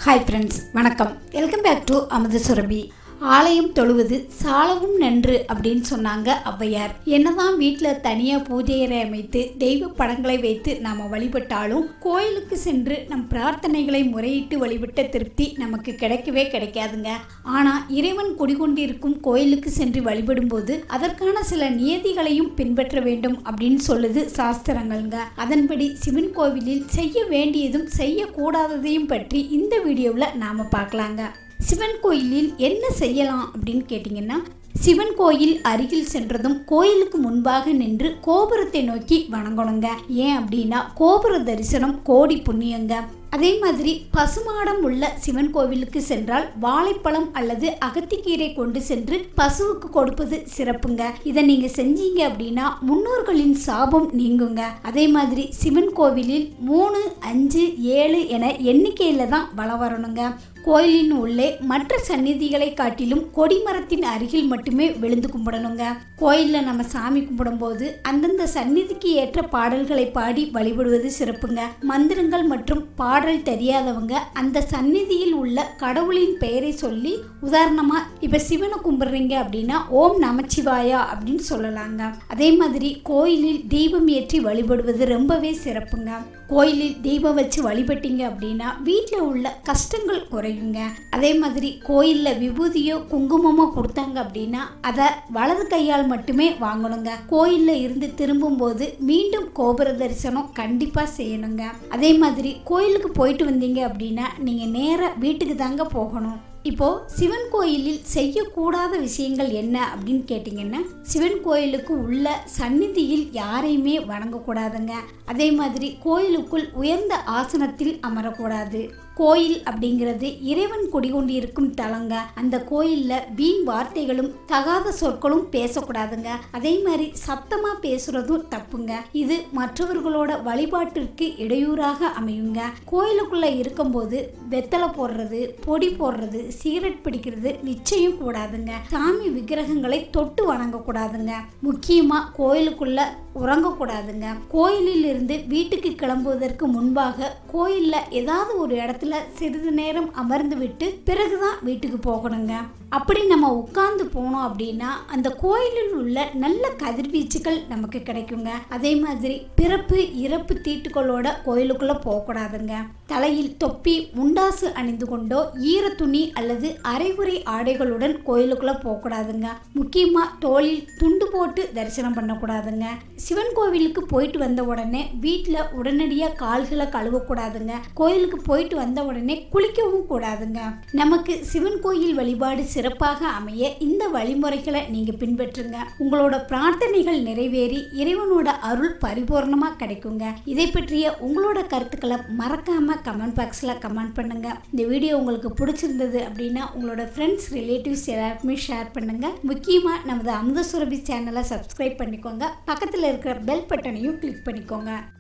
Hi friends, வணக்கம். Welcome back to Amada Surabhi. ஆலயம் தொழுவது சாலவும் நன்று அப்படின்னு சொன்னாங்க ஔவையார். என்னதான் வீட்டில் தனியாக பூஜை அறை அமைத்து தெய்வ படங்களை வைத்து நாம் வழிபட்டாலும் கோயிலுக்கு சென்று நம் பிரார்த்தனைகளை முறையிட்டு வழிபட்ட திருப்தி நமக்கு கிடைக்கவே கிடைக்காதுங்க. ஆனால் இறைவன் குடிகொண்டிருக்கும் கோயிலுக்கு சென்று வழிபடும் போது அதற்கான சில நியதிகளையும் பின்பற்ற வேண்டும் அப்படின்னு சொல்லுது சாஸ்திரங்கள்ங்க. அதன்படி சிவன் கோவிலில் செய்ய வேண்டியதும் செய்யக்கூடாததையும் பற்றி இந்த வீடியோவில் நாம் பார்க்கலாங்க. சிவன் கோயிலில் என்ன செய்யலாம் அப்படின்னு கேட்டிங்கன்னா, சிவன் கோயில் அருகில் சென்றதும் கோயிலுக்கு முன்பாக நின்று கோபுரத்தை நோக்கி வணங்கணுங்க. ஏன் அப்படின்னா கோபுர தரிசனம் கோடி புண்ணியங்க. அதே மாதிரி பசுமாடம் உள்ள சிவன் கோவிலுக்கு சென்றால் வாழைப்பழம் அல்லது அகத்திக்கீரை கொண்டு சென்று பசுவுக்கு கொடுப்பது சிறப்புங்க. இதை நீங்க செஞ்சீங்க அப்படின்னா முன்னோர்களின் சாபம் நீங்குங்க. அதே மாதிரி சிவன் கோவிலில் 3, 5, 7 என எண்ணிக்கையில தான் வலம் வரணுங்க. கோயிலின் உள்ளே மற்ற சந்நிதிகளை காட்டிலும் கொடிமரத்தின் அருகில் மட்டுமே விழுந்து கும்பிடணுங்க. கோயிலில் நம்ம சாமி கும்பிடும் போது அந்தந்த சந்நிதிக்கு ஏற்ற பாடல்களை பாடி வழிபடுவது சிறப்புங்க. மந்திரங்கள் மற்றும் பாடல் தெரியாதவங்க அந்த சந்நிதியில் உள்ள கடவுளின் பெயரை சொல்லி, உதாரணமா இப்ப சிவனை கும்பிடுறீங்க அப்படின்னா ஓம் நமச்சிவாயா அப்படின்னு சொல்லலாங்க. அதே மாதிரி கோயிலில் தீபம் ஏற்றி வழிபடுவது ரொம்பவே சிறப்புங்க. கோயிலில் தீபம் வச்சு வழிபட்டீங்க அப்படின்னா வீட்டில் உள்ள கஷ்டங்கள் குறையுங்க. அதே மாதிரி கோயிலில் விபூதியோ குங்குமமோ கொடுத்தாங்க அப்படின்னா அதை வலது கையால் மட்டுமே வாங்கணுங்க. கோயிலில் இருந்து திரும்பும் போது மீண்டும் கோபுர தரிசனம் கண்டிப்பாக செய்யணுங்க. அதே மாதிரி கோயிலுக்கு போயிட்டு வந்தீங்க அப்படின்னா நீங்கள் நேராக வீட்டுக்கு தாங்க போகணும். இப்போ சிவன் கோயிலில் செய்யக்கூடாத விஷயங்கள் என்ன அப்படின்னு கேட்டிங்கன்னா, சிவன் கோயிலுக்கு உள்ள சந்நிதியில் யாரையுமே வணங்கக்கூடாதுங்க. அதே மாதிரி கோயிலுக்குள் உயர்ந்த ஆசனத்தில் அமரக்கூடாது. கோயில் அப்படிங்கிறது இறைவன் குடிகொண்டிருக்கும் தலங்க. அந்த கோயிலில் வீண் வார்த்தைகளும் தகாத சொற்களும் பேசக்கூடாதுங்க. அதே மாதிரி சத்தமாக பேசுறதும் தப்புங்க. இது மற்றவர்களோட வழிபாட்டிற்கு இடையூறாக அமையுங்க. கோயிலுக்குள்ள இருக்கும்போது வெத்தலை போடுறது, பொடி போடுறது, சிகரெட் பிடிக்கிறது நிச்சயம் கூடாதுங்க. சாமி விக்கிரகங்களை தொட்டு வணங்கக்கூடாதுங்க. முக்கியமா கோயிலுக்குள்ள உறங்கக்கூடாதுங்க. கோயிலில் இருந்து வீட்டுக்கு கிளம்புவதற்கு முன்பாக கோயில்ல ஏதாவது ஒரு இடத்துல சிறிது நேரம் அமர்ந்து விட்டு பிறகுதான் வீட்டுக்கு போகணுங்க. அப்படி நம்ம உட்கார்ந்து போனோம் அப்படின்னா அந்த கோயிலில் உள்ள நல்ல கதிர்வீச்சுகள் நமக்கு கிடைக்குங்க. அதே மாதிரி பிறப்பு இறப்பு தீட்டுகளோட கோயிலுக்குள்ள போகக்கூடாதுங்க. தலையில் தொப்பி முண்டாசு அணிந்து கொண்டோ ஈர துணி அல்லது அரைகுறை ஆடைகளுடன் கோயிலுக்குள்ள போகக்கூடாதுங்க. முக்கியமா தோளில் துண்டு போட்டு தரிசனம் பண்ணக்கூடாதுங்க. சிவன் கோவிலுக்கு போயிட்டு வந்த உடனே வீட்டில் உடனடியாக கால்களை கழுவக்கூடாதுங்க. கோயிலுக்கு போயிட்டு வந்த உடனே குளிக்கவும் கூடாதுங்க. நமக்கு சிவன் கோயில் வழிபாடு சிறப்பாக அமைய இந்த வழிமுறைகளை நீங்க பின்பற்றுங்க. உங்களோட பிரார்த்தனைகள் நிறைவேறி இறைவனோட அருள் பரிபூர்ணமா கிடைக்குங்க. இதை பற்றிய உங்களோட கருத்துக்களை மறக்காம கமெண்ட் பாக்ஸ்ல கமெண்ட் பண்ணுங்க. இந்த வீடியோ உங்களுக்கு பிடிச்சிருந்தது அப்படின்னா உங்களோட ஃப்ரெண்ட்ஸ் ரிலேட்டிவ்ஸ் எல்லாருக்குமே ஷேர் பண்ணுங்க. முக்கியமா நமது அமுத சுரபி சேனலை சப்ஸ்கிரைப் பண்ணிக்கோங்க. பக்கத்தில் இருக்கிற பெல் பட்டனையும் கிளிக் பண்ணிக்கோங்க.